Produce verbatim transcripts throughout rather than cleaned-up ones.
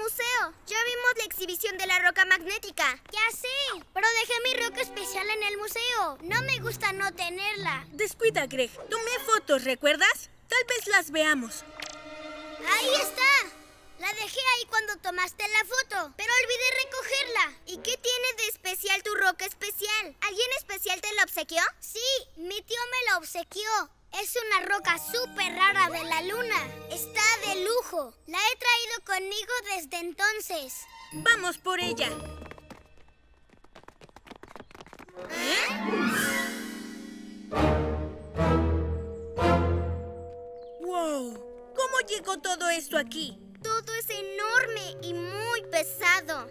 museo. Ya vimos la exhibición de la roca magnética. Ya sé, pero dejé mi roca especial en el museo. No me gusta no tenerla. Descuida, Greg. Tomé fotos, ¿recuerdas? Tal vez las veamos. ¡Ahí está! La dejé ahí cuando tomaste la foto, pero olvidé recogerla. ¿Y qué tiene de especial tu roca especial? ¿Alguien especial te la obsequió? Sí, mi tío me la obsequió. Es una roca súper rara de la luna. Está de lujo. La he traído conmigo desde entonces. Vamos por ella. ¿Eh? ¡Wow! ¿Cómo llegó todo esto aquí? Todo es enorme y muy pesado.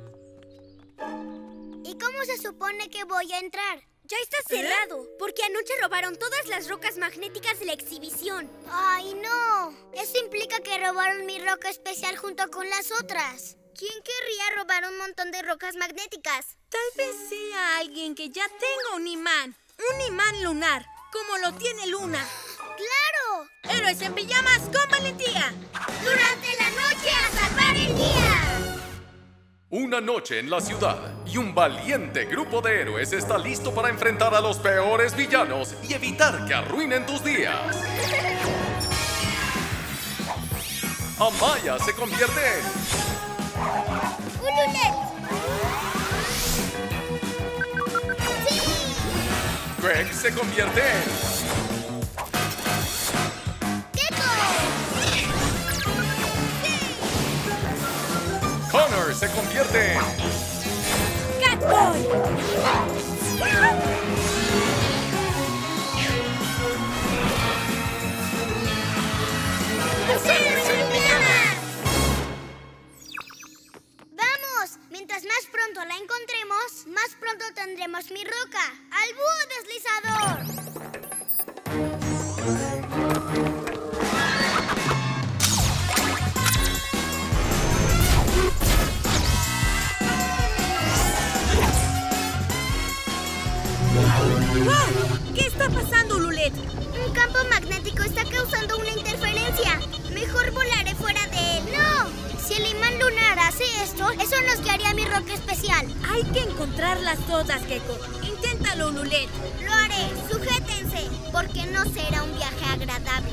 ¿Y cómo se supone que voy a entrar? Ya está cerrado, ¿Eh? porque anoche robaron todas las rocas magnéticas de la exhibición. ¡Ay, no! Eso implica que robaron mi roca especial junto con las otras. ¿Quién querría robar un montón de rocas magnéticas? Tal vez sea alguien que ya tenga un imán. Un imán lunar, como lo tiene Luna. ¡Claro! ¡Héroes en pijamas con valentía! ¡Durante la noche a salvar el día! Una noche en la ciudad y un valiente grupo de héroes está listo para enfrentar a los peores villanos y evitar que arruinen tus días. Amaya se convierte en... ¡Un lunet! ¡Sí! Greg se convierte en... ¡Gecko! Connor se convierte en... ¡Catboy! ¡Vamos! Mientras más pronto la encontremos, más pronto tendremos mi roca. ¡Al búho deslizador! ¡Wow! ¿Qué está pasando, Lulet? Un campo magnético está causando una interferencia. Mejor volaré fuera de él. ¡No! Si el imán lunar hace esto, eso nos guiaría a mi roca especial. Hay que encontrarlas todas, Gecko. Inténtalo, Lulet. Lo haré. Sujétense, porque no será un viaje agradable.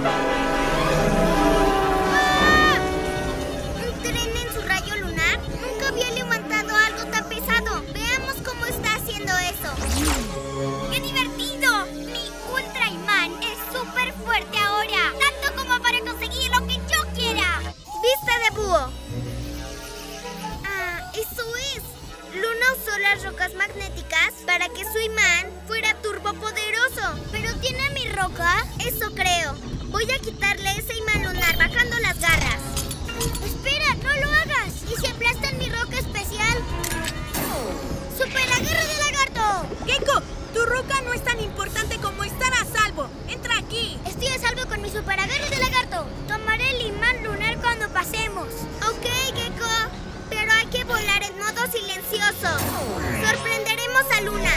¡Ah! ¿Un tren en su rayo lunar? Nunca había levantado algo tan pesado. Veamos cómo está haciendo eso. ¡Qué divertido! Mi ultra imán es súper fuerte ahora. Tanto como para conseguir lo que yo quiera. ¡Vista de búho! Ah, eso es. Luna usó las rocas magnéticas para que su imán fuera turbopoderoso. ¿Pero tiene mi roca? Eso creo. Voy a quitarle ese imán lunar bajando las garras. ¡Espera! ¡No lo hagas! ¿Y si aplastan mi roca especial? ¡Super agarre de lagarto! ¡Gecko! Tu roca no es tan importante como estar a salvo. ¡Entra aquí! Estoy a salvo con mi super agarre de lagarto. Tomaré el imán lunar cuando pasemos. Ok, Gecko. Pero hay que volar en modo silencioso. Sorprenderemos a Luna.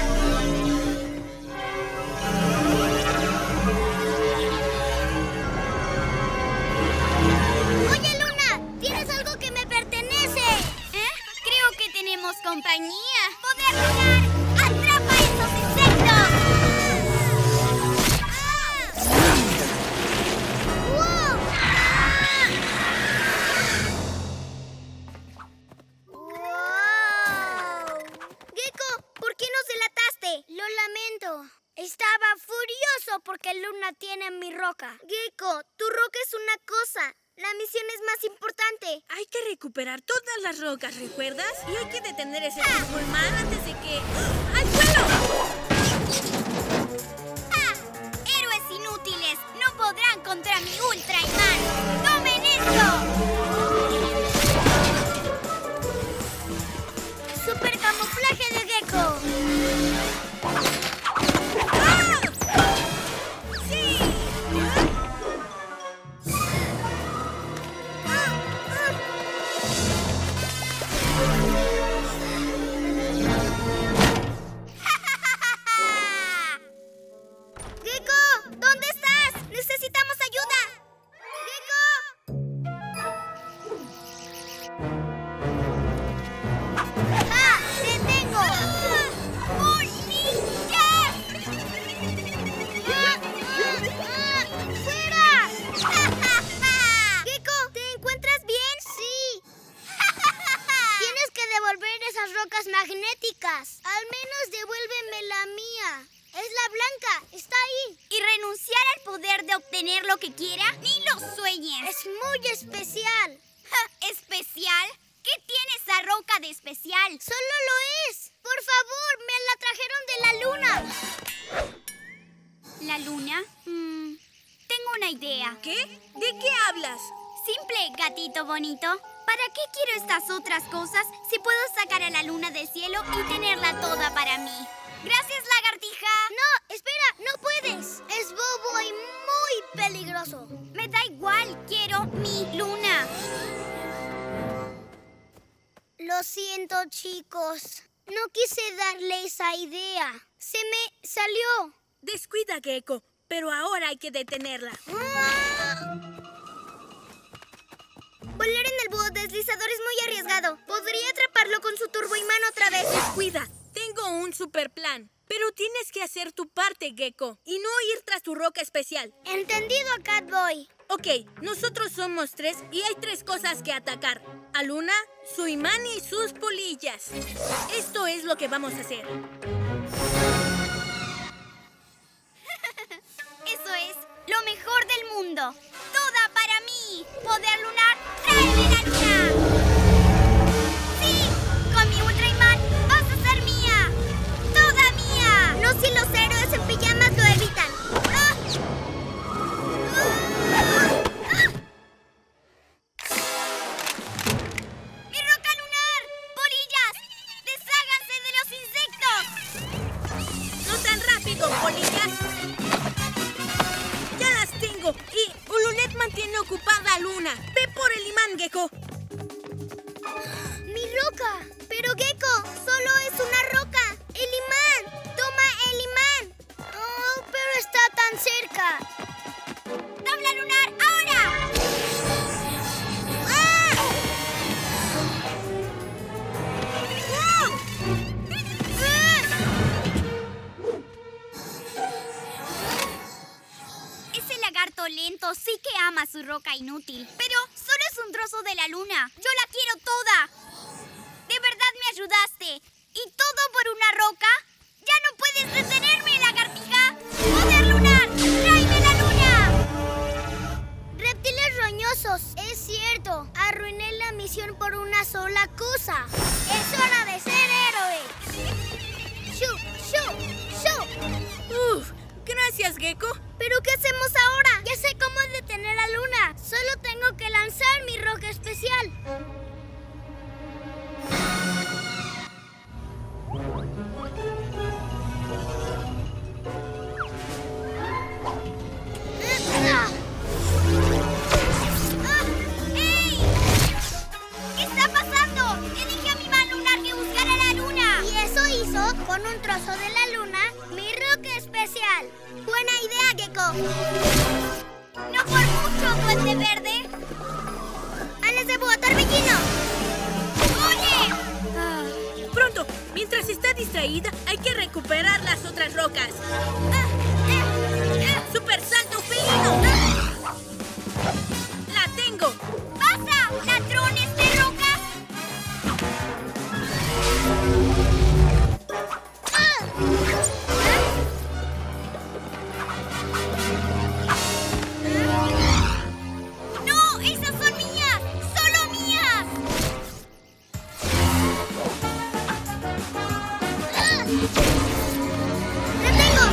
Oye, Luna, ¿tienes algo que me pertenece? ¿Eh? Creo que tenemos compañía. ¡Poder lunar! ¡Atrapa esos insectos! ¡Wow! ¡Wow! Gecko, ¿por qué nos delataste? Lo lamento. Estaba furioso porque Luna tiene mi roca. Gecko, tu roca es una cosa. La misión es más importante. Hay que recuperar todas las rocas, ¿recuerdas? Y hay que detener ese turboimán antes de que... ¡Ah! ¡Al suelo! ¡Ah! ¡Héroes inútiles! ¡No podrán contra mi ultra imán! ¡Tomen esto! ¡Super camuflaje de Gecko! ¡Ah! ¡Sí! pueda obtener lo que quiera? ¡Ni lo sueñes! Es muy especial. Ja, ¿especial? ¿Qué tiene esa roca de especial? ¡Solo lo es! Por favor, me la trajeron de la luna. ¿La luna? Mm, tengo una idea. ¿Qué? ¿De qué hablas? Simple, gatito bonito. ¿Para qué quiero estas otras cosas si puedo sacar a la luna del cielo y tenerla toda para mí? ¡Gracias, lagartija! No, espera, no puedes. Es bobo y muy peligroso. Me da igual, quiero mi luna. Lo siento, chicos. No quise darle esa idea. Se me salió. Descuida, Gecko, pero ahora hay que detenerla. ¡Ah! Volar en el búho deslizador es muy arriesgado. Podría atraparlo con su turboimán otra vez. Descuida, tengo un super plan. Pero tienes que hacer tu parte, Gecko, y no ir tras tu roca especial. Entendido, Catboy. Ok, nosotros somos tres y hay tres cosas que atacar. A Luna, su imán y sus polillas. Esto es lo que vamos a hacer. Eso es lo mejor del mundo. ¡Toda para mí! ¡Poder lunar! ¡Tráeme la luna! ¡Sí! ¡Con mi ultra imán vas a ser mía! ¡Toda mía! No si los héroes en pijamas lo evitan. ¡Ah! ¡Ah! ¡Mi roca lunar! ¡Polillas! ¡Desháganse de los insectos! ¡No tan rápido, polillas! ¡Ya las tengo! Y Ulunet mantiene ocupada a Luna. ¡Ve por el imán, Gecko! ¡Mi roca! Pero, Gecko, solo es una roca. ¡El imán! ¡Toma el imán! ¡Oh, pero está tan cerca! ¡Tabla lunar, ahora! ¡Ah! ¡Ah! Ese lagarto lento sí que ama su roca inútil. Pero solo es un trozo de la luna. Yo la quiero toda. De verdad me ayudaste. ¿Y todo por una roca? ¡Ya no puedes detenerme, lagartija! ¡Poder lunar! ¡Tráeme la luna! Reptiles roñosos. Es cierto. Arruiné la misión por una sola cosa. Es hora de ser héroe. ¡Shoo! ¡Shoo! ¡Shoo! ¡Uf! Gracias, Gecko. ¿Pero qué hacemos ahora? Ya sé cómo detener a Luna. Solo tengo que lanzar mi roca especial. ¡Ah! ¡Ey! ¿Qué está pasando? Le dije a mi man lunar que buscara la luna. Y eso hizo, con un trozo de la luna, mi roca especial. Buena idea, Gecko. No por mucho, duende verde. ¡Alas de búho, torbellino! ¡Oye! Ah, pronto, mientras está distraída, hay que recuperar las otras rocas. Ah, eh, eh. ¡Super salto felino! ¡La tengo! ¡Pasa, ladrones de rocas! ¡Ah! ¡No! ¡Esas son mías! ¡Solo mías! ¡Ah! ¡La tengo!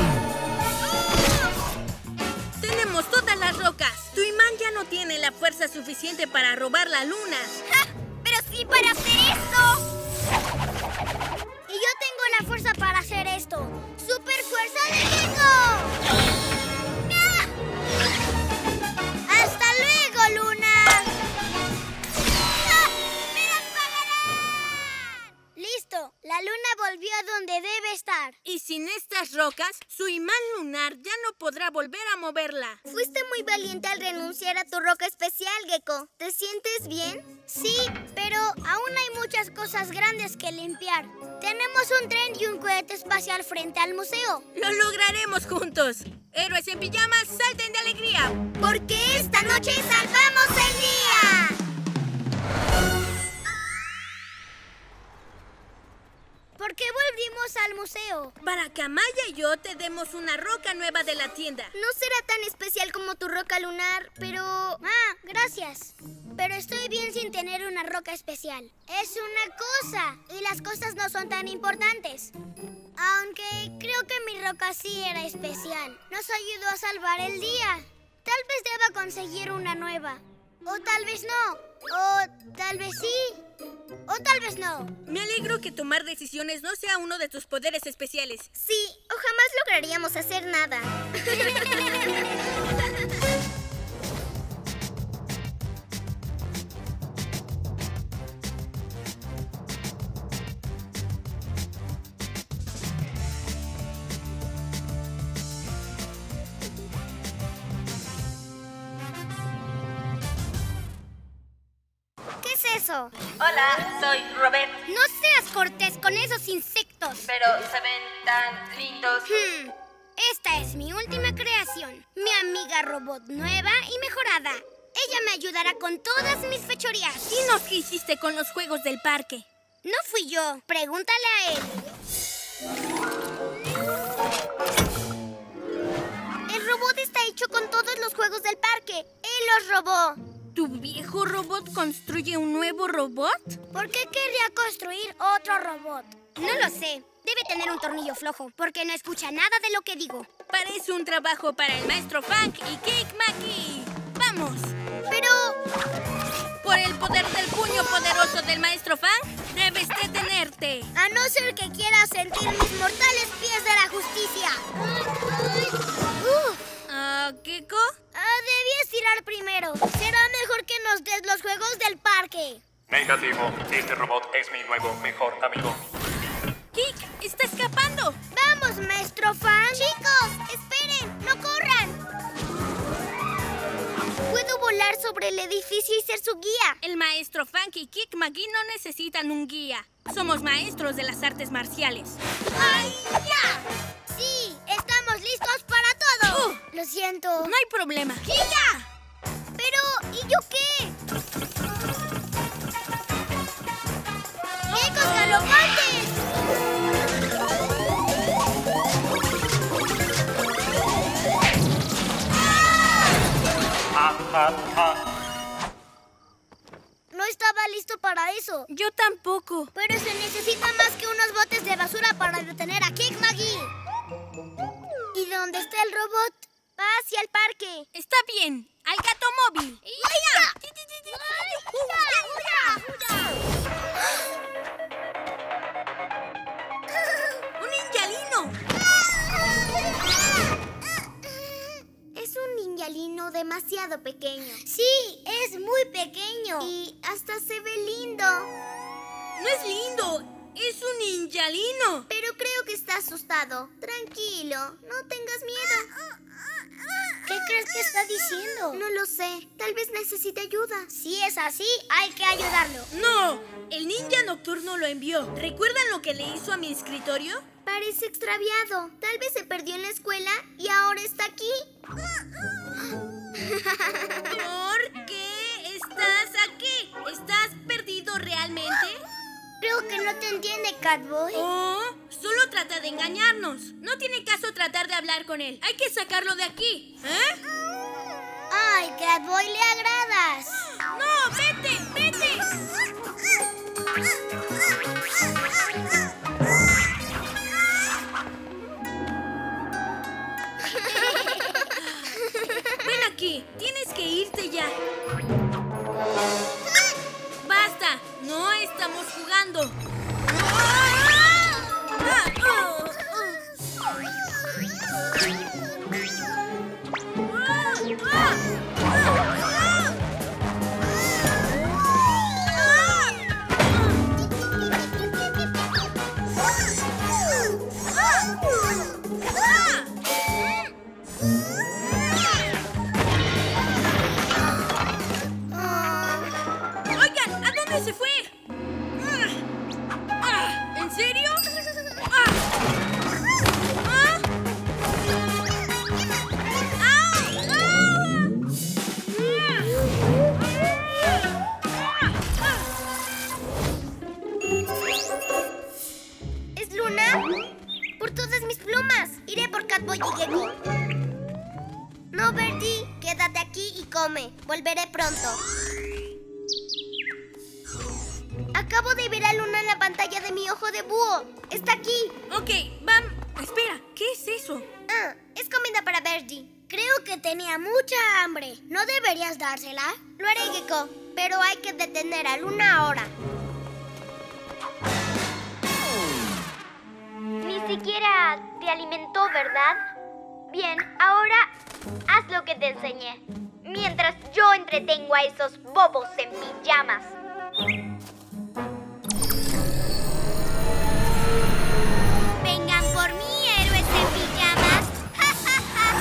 ¡Tenemos todas las rocas! Tu imán ya no tiene la fuerza suficiente para robar la luna. ¡Ja! ¡Pero sí para hacer esto! Y yo tengo la fuerza para hacer esto. ¡Super fuerza de Gecko! ¡Ah! ¡Hasta luego, Luna! ¡Ah! ¡Me las pagarán! Listo, la luna volvió a donde debe estar. Y sin estas rocas, su imán lunar ya no podrá volver a moverla. Fuiste muy valiente al renunciar a tu roca especial, Gecko. ¿Te sientes bien? Sí, pero aún hay muchas cosas grandes que limpiar. Tenemos un tren y un cohete espacial frente al museo. ¡Lo lograremos juntos! ¡Héroes en pijamas, salten de alegría! Porque esta noche salvamos el día. ¿Por qué volvimos al museo? Para que Amaya y yo te demos una roca nueva de la tienda. No será tan especial como tu roca lunar, pero... Ah, gracias. Pero estoy bien sin tener una roca especial. Es una cosa, y las cosas no son tan importantes. Aunque creo que mi roca sí era especial. Nos ayudó a salvar el día. Tal vez deba conseguir una nueva. O tal vez no. O tal vez sí. O tal vez no. Me alegro que tomar decisiones no sea uno de tus poderes especiales. Sí, o jamás lograríamos hacer nada. ¿Qué es eso? Hola, soy Robert, No seas cortés con esos insectos. pero se ven tan lindos. Hmm, Esta es mi última creación. Mi amiga robot nueva y mejorada. Ella me ayudará con todas mis fechorías. Dinos qué hiciste con los juegos del parque. No fui yo. Pregúntale a él. El robot está hecho con todos los juegos del parque. Él los robó. ¿Tu viejo robot construye un nuevo robot? ¿Por qué querría construir otro robot? No lo sé. Debe tener un tornillo flojo, porque no escucha nada de lo que digo. Parece un trabajo para el maestro Funk y Kick Maki. ¡Vamos! Pero... Por el poder del puño poderoso del maestro Funk, debes detenerte. a no ser que quiera sentir mis mortales pies de la justicia. Uh, Ah, ¿Kiko? ah, debí estirar primero. Será mejor que nos des los juegos del parque. Negativo. Este robot es mi nuevo mejor amigo. ¡Kick! ¡Está escapando! ¡Vamos, maestro Fan! ¡Chicos! ¡Esperen! ¡No corran! Puedo volar sobre el edificio y ser su guía. El maestro Funk y Kick Maki no necesitan un guía. Somos maestros de las artes marciales. ¡Ay, ya! ¡Sí! ¡Estamos listos para todo! Uh. Lo siento. No hay problema. ¡Guía! Pero, ¿y yo qué? ¡Ecos galopantes! Ja, ja, ja. No estaba listo para eso. Yo tampoco. Pero se necesita más que unos botes de basura para detener a Kick Magi. ¿Y dónde está el robot? Va hacia el parque. Está bien. ¡Al gato móvil! ¡Un ninjalino! Es un ninjalino demasiado pequeño. Sí, es muy pequeño. Y hasta se ve lindo. ¡No es lindo! ¡Es un ninjalino! Pero creo que está asustado. Tranquilo, no tengas miedo. ¿Qué crees que está diciendo? No lo sé. Tal vez necesite ayuda. Si es así, hay que ayudarlo. ¡No! El ninja nocturno lo envió. ¿Recuerdan lo que le hizo a mi escritorio? Parece extraviado. Tal vez se perdió en la escuela y ahora está aquí. ¿Por qué estás aquí? ¿Estás perdido realmente? Creo que no te entiende, Catboy. Oh, solo trata de engañarnos. No tiene caso tratar de hablar con él. Hay que sacarlo de aquí. ¿Eh? Ay, Catboy, le agradas. ¡No! ¡Vete! ¡Vete! Ven aquí. Tienes que irte ya. ¡Basta! No estamos jugando. Chao, Birdie. Quédate aquí y come. Volveré pronto. Acabo de ver a Luna en la pantalla de mi ojo de búho. Está aquí. Ok, Bam. Espera, ¿qué es eso? Ah, es comida para Birdie. Creo que tenía mucha hambre. ¿No deberías dársela? Lo haré, Gecko. Pero hay que detener a Luna ahora. Ni siquiera te alimentó, ¿verdad? Bien, ahora haz lo que te enseñé. Mientras yo entretengo a esos bobos en pijamas. Vengan por mí, héroes en pijamas. ¡Ja, ja, ja!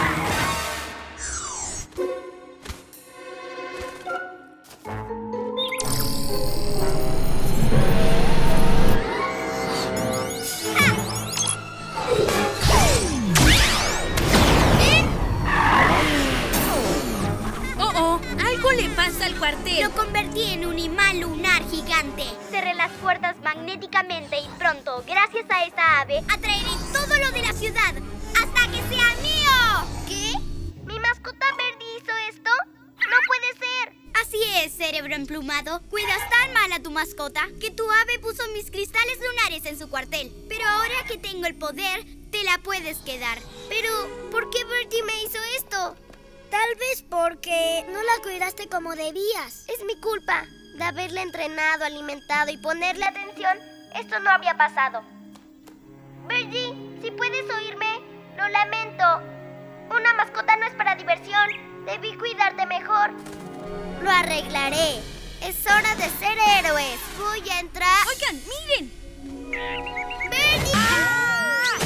Oh, oh, algo le pasa al cuartel. Lo convertí en un imán lunar gigante. Cerré las puertas magnéticamente y pronto, gracias a esa ave, atraeré todo lo de la ciudad hasta que sea mío. ¿Qué? ¿Mi mascota Birdie hizo esto? ¡No puede ser! Así es, cerebro emplumado. Cuidas tan mal a tu mascota que tu ave puso mis cristales lunares en su cuartel. Pero ahora que tengo el poder, te la puedes quedar. Pero, ¿por qué Birdie me hizo esto? Tal vez porque no la cuidaste como debías. Es mi culpa. De haberla entrenado, alimentado y ponerle atención, esto no habría pasado. Birdie, si puedes oírme, lo lamento. Una mascota no es para diversión. Debí cuidarte mejor. Lo arreglaré. Es hora de ser héroes. Voy a entrar... Oigan, miren. ¡Birdie! ¡Ah!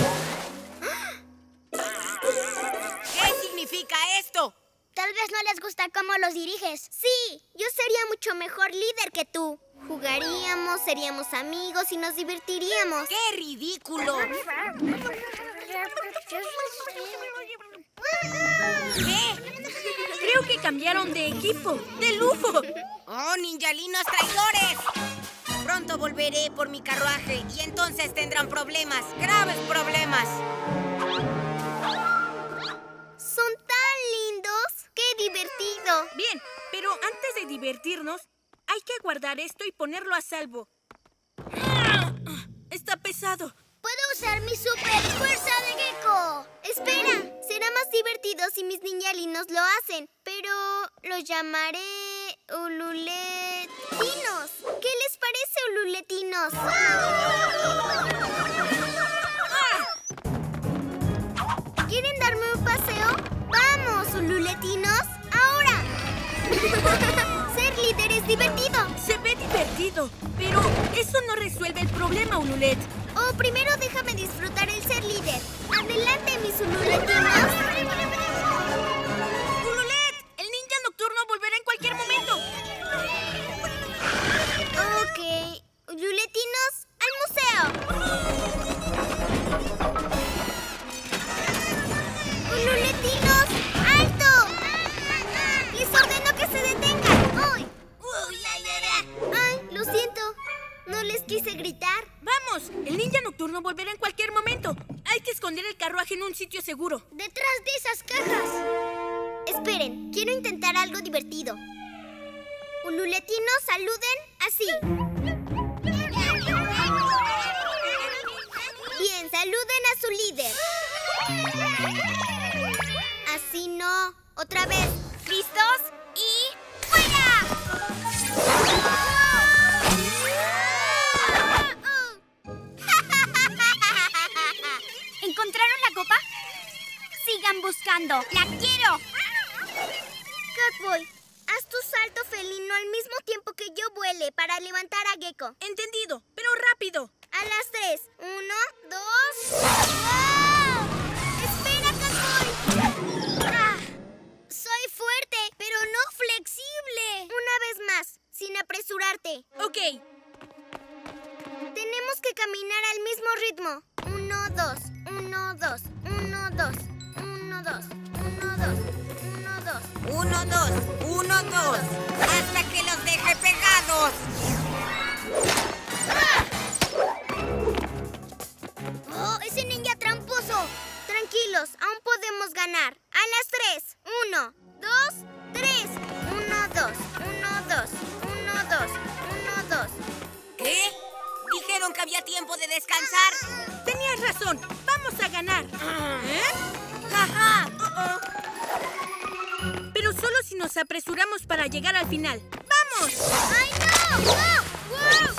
¿Qué significa esto? Tal vez no les gusta cómo los diriges. Sí, yo sería mucho mejor líder que tú. Jugaríamos, seríamos amigos y nos divertiríamos. ¡Qué ridículo! ¿Qué? Creo que cambiaron de equipo. ¡De lujo! ¡Oh, ninjalinos traidores! Pronto volveré por mi carruaje y entonces tendrán problemas, graves problemas. Son tan lindos. ¡Qué divertido! Bien, pero antes de divertirnos, hay que guardar esto y ponerlo a salvo. ¡Ah! Está pesado. ¡Puedo usar mi super fuerza de Gecko! ¡Espera! Será más divertido si mis ninjalinos lo hacen. Pero los llamaré ululetinos. ¿Qué les parece, ululetinos? ¿Quieren darme un paseo? ¡Vamos, ululetinos! ¡Ahora! Ser líder es divertido. Se ve divertido, pero eso no resuelve el problema, Ululet. Oh, primero déjame disfrutar el ser líder. ¡Adelante, mis ululetinos! ¡Ululet! El ninja nocturno volverá en cualquier momento. Ok. Ululetinos, al museo. ¡Ululetinos, alto! Les ordeno que se detengan. ¡Ay! ¡Ay, lo siento! No les quise gritar. ¡Vamos! El ninja nocturno volverá en cualquier momento. Hay que esconder el carruaje en un sitio seguro. Detrás de esas cajas. Esperen, quiero intentar algo divertido. Ululetinos, saluden así. Bien, saluden a su líder. Así no. Otra vez. ¿Listos? ¡Y fuera! ¿Encontraron la copa? Sigan buscando. ¡La quiero! Catboy, haz tu salto felino al mismo tiempo que yo vuele para levantar a Gecko. Entendido, pero rápido. A las tres. Uno, dos... ¡Wow! ¡Espera, Catboy! Ah, soy fuerte, pero no flexible. Una vez más, sin apresurarte. Ok. Tenemos que caminar al mismo ritmo. Uno, dos. Uno, dos. Uno, dos. Uno, dos. Uno, dos. Uno, dos. Uno, dos, uno, dos. Hasta que los deje pegados. ¡Ah! ¡Oh, ese ninja tramposo! Tranquilos, aún podemos ganar. A las tres. Uno, dos, tres. Uno, dos. Uno, dos. Uno, dos. Uno, dos. ¿Qué? Dijeron que había tiempo de descansar. Tenías razón. Vamos a ganar. ¿Eh? ¡Jaja! Pero solo si nos apresuramos para llegar al final. ¡Vamos! ¡Ay, no! ¡Wow! ¡Wow!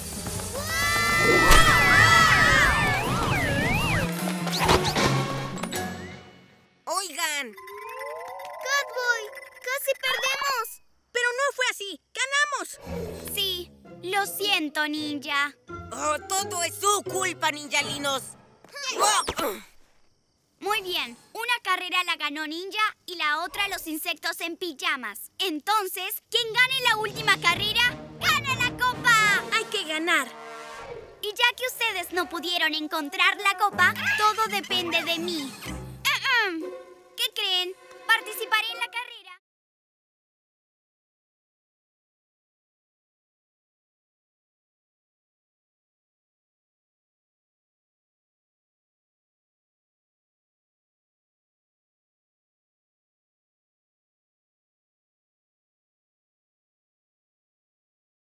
Oigan. ¡Catboy! ¡Casi perdemos! Pero no fue así. ¡Ganamos! Sí, lo siento, ninja. Oh, todo es su culpa, ninjalinos. Oh. Muy bien, una carrera la ganó Ninja y la otra los insectos en pijamas. Entonces, quien gane la última carrera, ¡gana la copa! Hay que ganar. Y ya que ustedes no pudieron encontrar la copa, todo depende de mí. Uh-uh. ¿Qué creen? Participaré en la carrera.